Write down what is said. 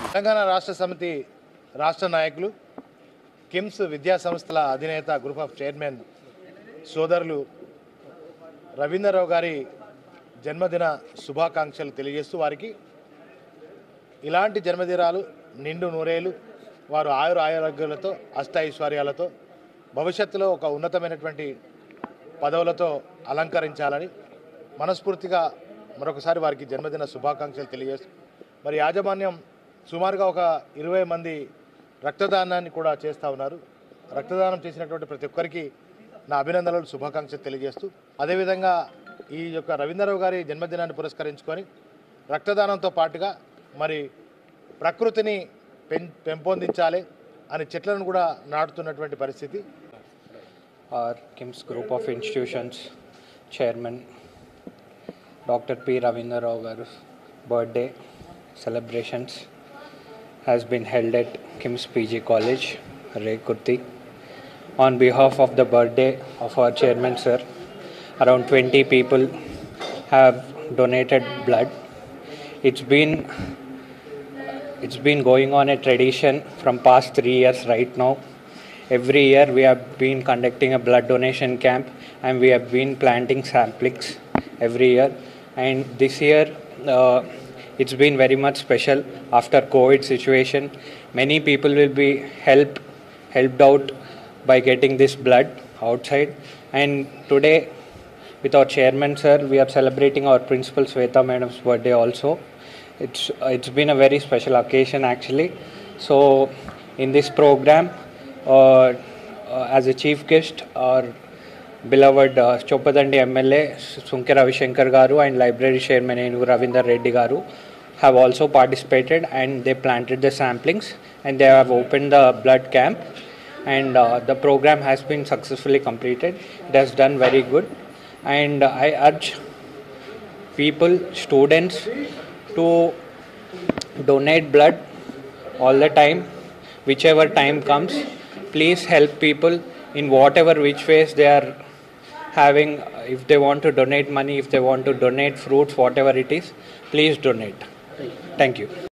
తెలంగాణ రాష్ట్ర సమితి రాష్ట్ర నాయకులు కిమ్స్ విద్యా సంస్థల అధినేత గ్రూప్ ఆఫ్ చైర్మన్ సోదరులు రవీంద్రరావు గారి జన్మదిన శుభాకాంక్షలు తెలియజేస్తూ వారికి ఇలాంటి జన్మదినాలు నిండు నూరేలు వారు ఆయురారోగ్యాలతో అష్టైశ్వర్యాలతో భవిష్యత్తులో ఒక ఉన్నతమైనటువంటి పదవులతో అలంకరించాలని మనస్ఫూర్తిగా మరొకసారి వారికి జన్మదిన శుభాకాంక్షలు తెలియజేస్తూ మరి యాజమాన్యం సుమారుగా ఒక 20 మంది రక్తదానాన్ని కూడా చేస్తూ ఉన్నారు. రక్తదానం చేసినటువంటి ప్రతి ఒక్కరికి నా అభినందనలు శుభాకాంక్షలు తెలియజేస్తూ అదేవిధంగా ఈ యొక్క రవీంద్రరావు గారి జన్మదినాన్ని పురస్కరించుకొని రక్తదానంతో పాటుగా మరి ప్రకృతిని పెంపొందించాలి అని చెట్లను కూడా నాటుతున్నటువంటి పరిస్థితి. Our KIMS Group of Institutions Chairman Dr. P. Ravindra Rao Garu's birthday celebrations has been held at KIMS PG College, Rekurti. On behalf of the birthday of our chairman sir, around 20 people have donated blood. It's been going on a tradition from past 3 years right now. Every year we have been conducting a blood donation camp and we have been planting saplings every year. And this year it's been very much special after COVID situation. Many people will be helped out by getting this blood outside. And today with our chairman sir, we are celebrating our principal Sweta madam's birthday also. It's been a very special occasion actually. So in this program, as a chief guest, our beloved Choppadandi MLA Sunke Ravishankar Garu and library chairman Enugu Ravindra Reddy Garu have also participated and they planted the samplings and they have opened the blood camp and the program has been successfully completed. It has done very good and I urge people, students to donate blood all the time, whichever time comes. Please help people in whatever which ways they are having. If they want to donate money, if they want to donate fruits, whatever it is, please donate. Thank you.